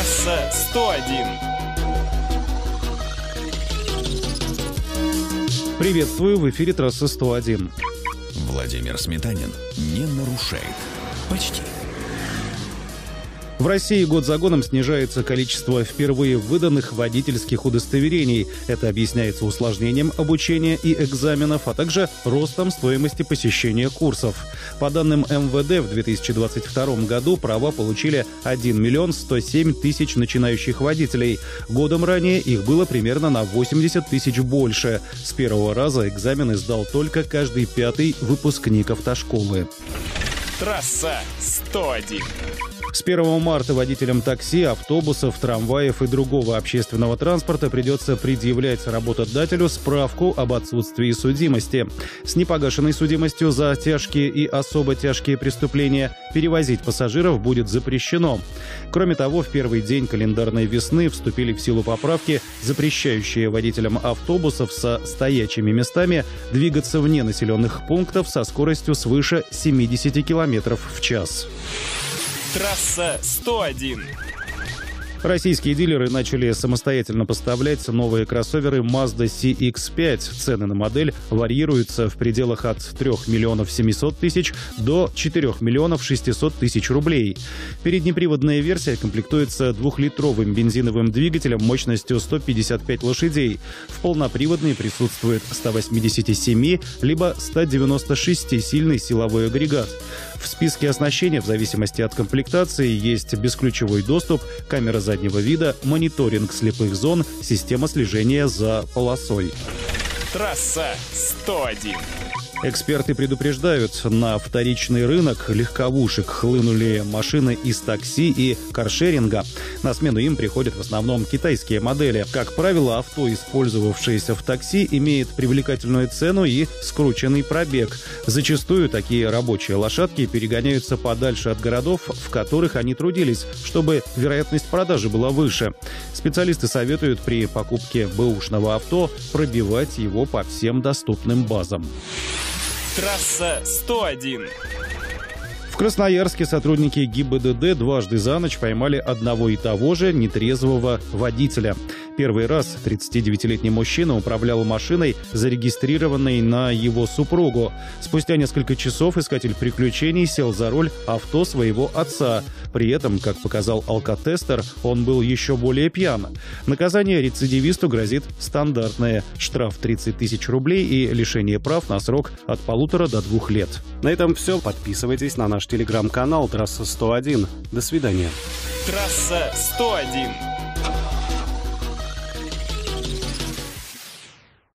Трасса 101. Приветствую, в эфире трасса 101. Владимир Сметанин не нарушает. Почти. В России год за годом снижается количество впервые выданных водительских удостоверений. Это объясняется усложнением обучения и экзаменов, а также ростом стоимости посещения курсов. По данным МВД, в 2022 году права получили 1 миллион 107 тысяч начинающих водителей. Годом ранее их было примерно на 80 тысяч больше. С первого раза экзамены сдал только каждый пятый выпускник автошколы. Трасса 101. С 1 марта водителям такси, автобусов, трамваев и другого общественного транспорта придется предъявлять работодателю справку об отсутствии судимости. С непогашенной судимостью за тяжкие и особо тяжкие преступления перевозить пассажиров будет запрещено. Кроме того, в первый день календарной весны вступили в силу поправки, запрещающие водителям автобусов со стоячими местами двигаться вне населенных пунктов со скоростью свыше 70 км в час. Трасса 101. Российские дилеры начали самостоятельно поставлять новые кроссоверы Mazda CX-5. Цены на модель варьируются в пределах от 3 миллионов 700 тысяч до 4 миллионов 600 тысяч рублей. Переднеприводная версия комплектуется 2-литровым бензиновым двигателем мощностью 155 лошадей. В полноприводной присутствует 187 либо 196-сильный силовой агрегат. В списке оснащения, в зависимости от комплектации, есть бесключевой доступ, камера заднего вида, мониторинг слепых зон, система слежения за полосой. Трасса 101. Эксперты предупреждают, на вторичный рынок легковушек хлынули машины из такси и каршеринга. На смену им приходят в основном китайские модели. Как правило, авто, использовавшееся в такси, имеет привлекательную цену и скрученный пробег. Зачастую такие рабочие лошадки перегоняются подальше от городов, в которых они трудились, чтобы вероятность продажи была выше. Специалисты советуют при покупке бэушного авто пробивать его по всем доступным базам. Трасса 101. В Красноярске сотрудники ГИБДД дважды за ночь поймали одного и того же нетрезвого водителя. Первый раз 39-летний мужчина управлял машиной, зарегистрированной на его супругу. Спустя несколько часов искатель приключений сел за руль авто своего отца. При этом, как показал алкотестер, он был еще более пьян. Наказание рецидивисту грозит стандартное – штраф 30 тысяч рублей и лишение прав на срок от 1,5 до 2 лет. На этом все. Подписывайтесь на наш телеграм-канал «Трасса 101». До свидания. Трасса 101.